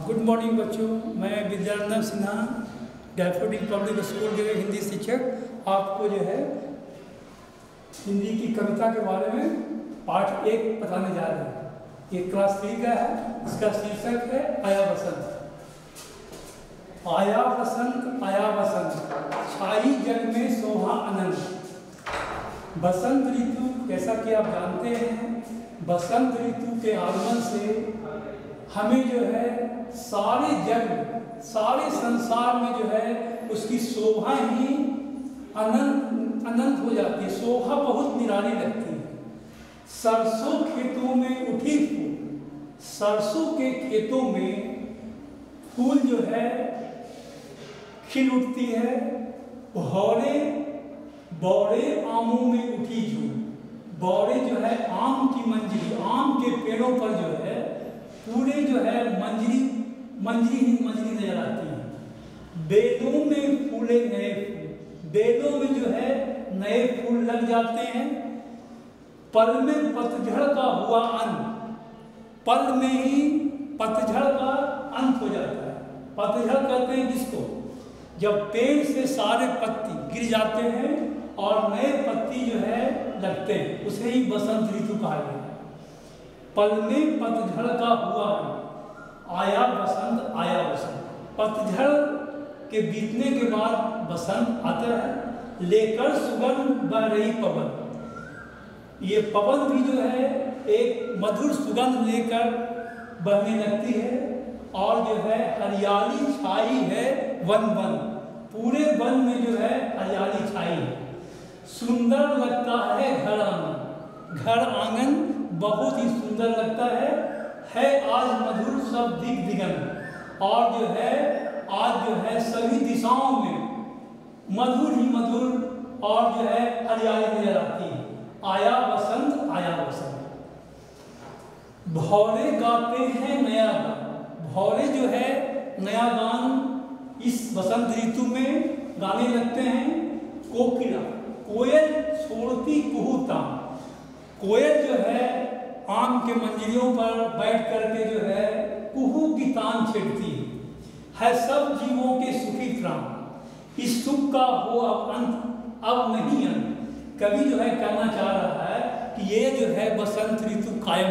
Good morning बच्चों, मैं Vidyanand Sinha Daffodil Public School के हिंदी शिक्षक आपको जो है हिंदी की कविता के बारे में पाठ 1 बताने जा रहे हैं। ये क्लास 3 का है। इसका शीर्षक है आया बसंत। आया बसंत आया बसंत, छाई जग में शोभा अनंत। बसंत ऋतु, जैसा कि आप जानते हैं, बसंत ऋतु के आगमन से हमें जो है सारे जग, सारे संसार में जो है उसकी शोभा ही अनंत अनंत हो जाती है। शोभा बहुत निराली लगती है। सरसों खेतों में उठी फूल, सरसों के खेतों में फूल जो है खिल उठती है। भौरे बौरे आमों में उठी झूल, बौरे जो है आम की मंजरी, आम के पेड़ों पर जो है पूरे जो है मंजरी ही मंजरी नजर आती है। बेलों में फूले नए फूल, बेलों में जो है नए फूल लग जाते हैं। पल में पतझड़ का हुआ अंत, पल में ही पतझड़ का अंत हो जाता है। पतझड़ कहते हैं जिसको, जब पेड़ से सारे पत्ती गिर जाते हैं और नए पत्ती जो है लगते हैं, उसे ही बसंत ऋतु कहा गया है। पल में पतझड़ का हुआ आया बसंत आया बसंत। पतझड़ के बीतने के बाद बसंत आता है, लेकर सुगंध बह रही पवन। ये पवन भी जो है एक मधुर सुगंध लेकर बहने लगती है और जो है हरियाली छाई है वन वन, पूरे वन में जो है हरियाली छाई है। सुंदर लगता है घर आंगन, घर आंगन बहुत ही सुंदर लगता है आज मधुर सब दिग दिगंत। और जो है आज जो है सभी दिशाओं में मधुर ही मधुर और जो है हरियाली नजर आती है। आया बसंत आया बसंत। भौरे गाते हैं नया गान, भौरे जो है नया गान इस बसंत ऋतु में गाने लगते हैं। कोकिला, कोयल छोड़ती कुहूतान, कोयल जो है आम के मंजरियों पर बैठ करके जो है कुहू की तान छेड़ती है सब जीवों के सुखी प्राण। इस सुख का हो अब अंत, अब नहीं अंत। कवि जो है कहना चाह रहा है कि ये जो है बसंत ऋतु कायम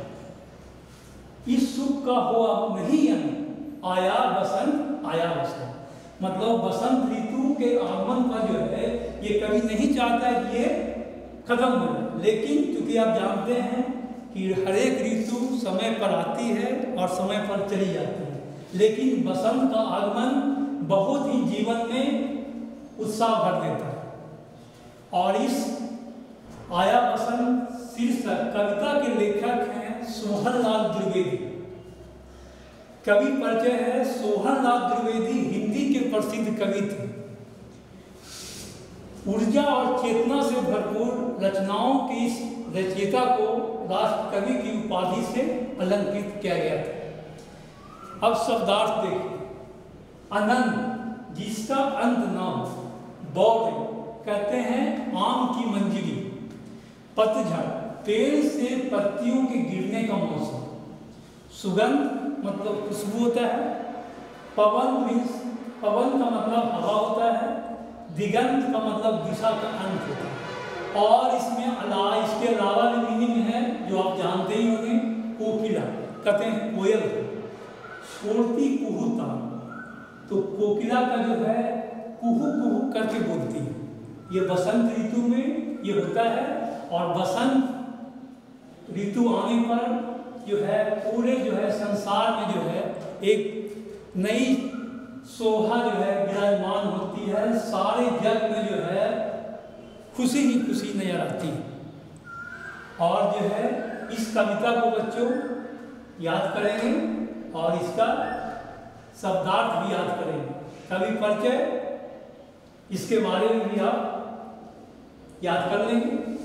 रहे। इस सुख का हो अब नहीं अंत, आया बसंत आया बसंत। मतलब बसंत ऋतु के आगमन पर जो है ये कवि नहीं चाहता कि ये खत्म हो जाए, लेकिन क्योंकि आप जानते हैं कि हर एक ऋतु समय पर आती है और समय पर चली जाती है, लेकिन बसंत का आगमन बहुत ही जीवन में उत्साह भर देता है। और इस आया बसंत शीर्षक कविता के लेखक हैं सोहनलाल द्विवेदी। कवि परिचय है, सोहनलाल द्विवेदी हिंदी के प्रसिद्ध कवि थे। ऊर्जा और चेतना से भरपूर रचनाओं की इस रचयिता को राष्ट्र कवि की उपाधि से अलंकृत किया गया था। अब शब्दार्थ देखिए। अनंत, जिसका अंत ना हो। बौरे कहते हैं आम की मंजरी। पतझड़, पेड़ से पत्तियों के गिरने का मौसम। सुगंध मतलब खुशबू होता है। पवन मीन्स, पवन का मतलब हवा होता है। दिगंत का मतलब दिशा का अंत होता है। और इसमें इसके अलावा भी मीनिंग है जो आप जानते ही होंगे। कोकिला कहते हैं कोयल, छोड़ती कुहू तान। तो कोकिला का जो है कुहू कुहू करके बोलती है। ये बसंत ऋतु में ये होता है। और बसंत ऋतु आने पर जो है पूरे जो है संसार में जो है एक नई शोभा जो है विराजमान होती है। सारे जग में जो है खुशी ही खुशी नजर आती है। और जो है इस कविता को बच्चों याद करेंगे और इसका शब्दार्थ भी याद करेंगे। कवि परिचय इसके बारे में भी आप याद कर लेंगे।